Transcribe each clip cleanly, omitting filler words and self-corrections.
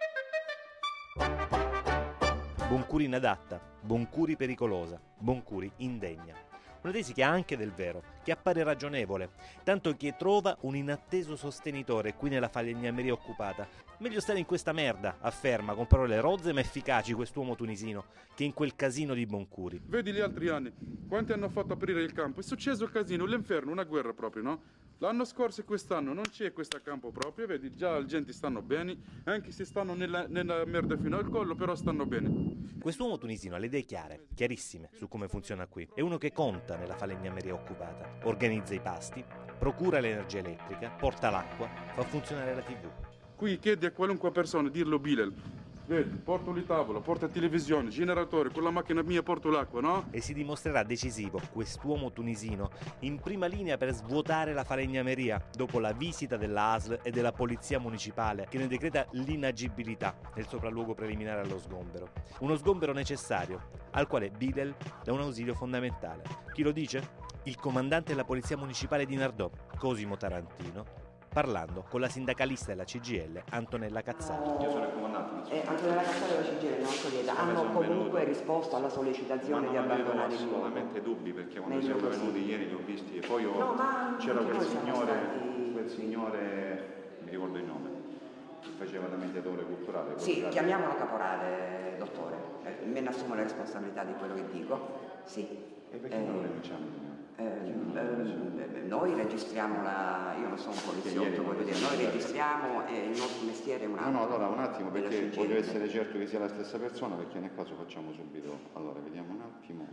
Boncuri inadatta, Boncuri pericolosa, Boncuri indegna. Una tesi che ha anche del vero, che appare ragionevole, tanto che trova un inatteso sostenitore qui nella falegnameria occupata. Meglio stare in questa merda, afferma con parole rozze ma efficaci quest'uomo tunisino, che in quel casino di Boncuri. Vedi gli altri anni, quanti hanno fatto aprire il campo? È successo il casino, l'inferno, una guerra proprio, no? L'anno scorso e quest'anno non c'è questo campo proprio, vedi, già la gente stanno bene, anche se stanno nella merda fino al collo, però stanno bene. Quest'uomo tunisino ha le idee chiare, chiarissime su come funziona qui. È uno che conta nella falegnameria occupata, organizza i pasti, procura l'energia elettrica, porta l'acqua, fa funzionare la TV. Qui chiedi a qualunque persona, dirlo Bilal. Vedi, porto la tavola, porto la televisione, generatore, con la macchina mia porto l'acqua, no? E si dimostrerà decisivo quest'uomo tunisino in prima linea per svuotare la falegnameria dopo la visita della ASL e della polizia municipale che ne decreta l'inagibilità nel sopralluogo preliminare allo sgombero. Uno sgombero necessario al quale Bilal dà un ausilio fondamentale. Chi lo dice? Il comandante della polizia municipale di Nardò, Cosimo Tarantino, parlando con la sindacalista della CGIL Antonella Cazzaro. Io sono il comandante. Antonella Cazzaro della CGIL, non Solieta, hanno comunque risposto alla sollecitazione di abbandonare il luogo. Assolutamente dubbi, perché quando siamo venuti ieri li ho visti e poi c'era quel signore, mi ricordo il nome, che faceva da mediatore culturale. Sì, chiamiamolo caporale, dottore, me ne assumo la responsabilità di quello che dico, sì. E perché non lo denunciamo? Noi registriamo io non sono un poliziotto, voglio dire, noi registriamo e il nostro mestiere è un altro. No, allora un attimo, perché voglio essere certo che sia la stessa persona, perché nel caso facciamo subito. Allora, vediamo un attimo,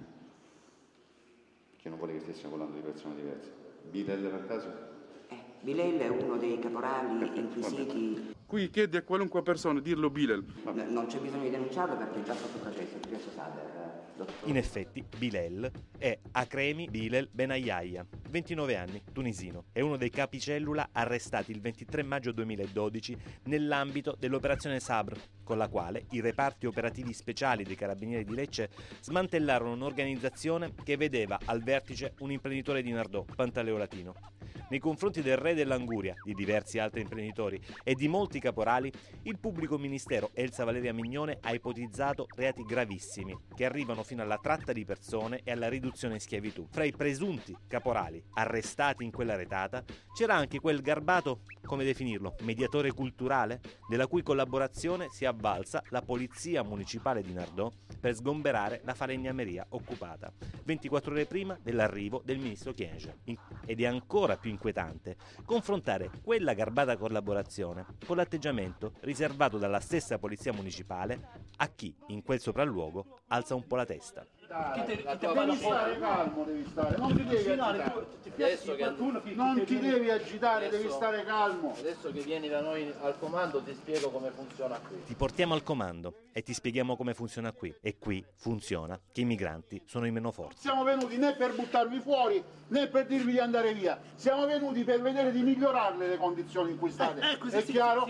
che non vuole che stessimo parlando di persone diverse. Bilal per caso? Bilal è uno dei caporali inquisiti. Qui chiedi a qualunque persona, dirlo Bilal. Non c'è bisogno di denunciarlo perché è già sotto processo Sader. In effetti, Bilal è Akremi Bilal Benayaya, 29 anni, tunisino. È uno dei capicellula arrestati il 23 maggio 2012 nell'ambito dell'operazione Sabr, con la quale i reparti operativi speciali dei Carabinieri di Lecce smantellarono un'organizzazione che vedeva al vertice un imprenditore di Nardò, Pantaleo Latino. Nei confronti del re dell'Anguria, di diversi altri imprenditori e di molti caporali, il pubblico ministero Elsa Valeria Mignone ha ipotizzato reati gravissimi che arrivano fino alla tratta di persone e alla riduzione in schiavitù. Fra i presunti caporali arrestati in quella retata c'era anche quel garbato, come definirlo, mediatore culturale, della cui collaborazione si è avvalsa la polizia municipale di Nardò per sgomberare la falegnameria occupata, 24 ore prima dell'arrivo del ministro Kyenge. Ed è ancora più inquietante confrontare quella garbata collaborazione con l'atteggiamento riservato dalla stessa polizia municipale a chi in quel sopralluogo alza un po' la testa. Devi stare calmo, devi stare, non ti devi agitare. Non ti devi agitare, devi stare calmo. Adesso che vieni da noi al comando ti spiego come funziona qui. Ti portiamo al comando e ti spieghiamo come funziona qui. E qui funziona che i migranti sono i meno forti. Siamo venuti né per buttarvi fuori né per dirvi di andare via. Siamo venuti per vedere di migliorarle le condizioni in cui state. È chiaro?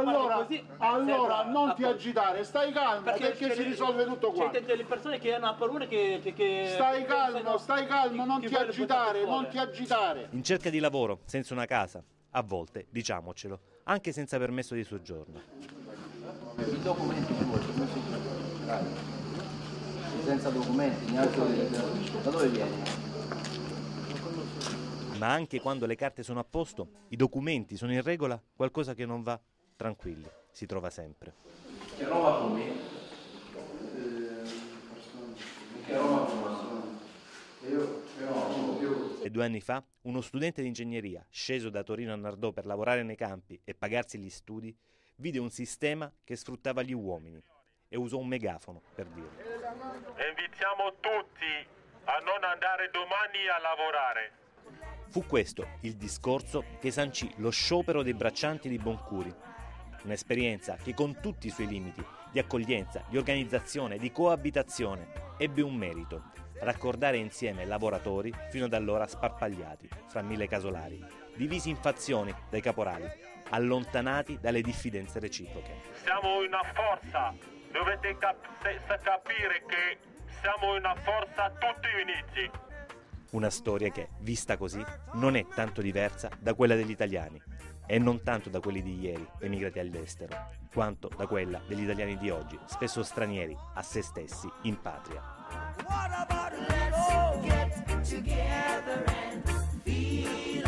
Allora non ti agitare, stai calmo perché si risolve tutto qua. C'è delle persone che hanno paura che Stai calmo, non ti agitare. In cerca di lavoro, senza una casa, a volte, diciamocelo, anche senza permesso di soggiorno. I documenti senza documenti, neanche da dove vieni? Ma anche quando le carte sono a posto, i documenti sono in regola, qualcosa che non va, tranquilli, si trova sempre. Che roba fumi? Che roba fuma? E 2 anni fa, uno studente di ingegneria, sceso da Torino a Nardò per lavorare nei campi e pagarsi gli studi, vide un sistema che sfruttava gli uomini e usò un megafono per dirlo. Invitiamo tutti a non andare domani a lavorare. Fu questo il discorso che sancì lo sciopero dei braccianti di Boncuri. Un'esperienza che con tutti i suoi limiti di accoglienza, di organizzazione, di coabitazione ebbe un merito: raccordare insieme lavoratori fino ad allora sparpagliati fra 1000 casolari, divisi in fazioni dai caporali, allontanati dalle diffidenze reciproche. Siamo una forza, dovete capire che siamo una forza tutti uniti. Una storia che, vista così, non è tanto diversa da quella degli italiani e non tanto da quelli di ieri, emigrati all'estero, quanto da quella degli italiani di oggi, spesso stranieri a se stessi in patria. What about let's get together and feel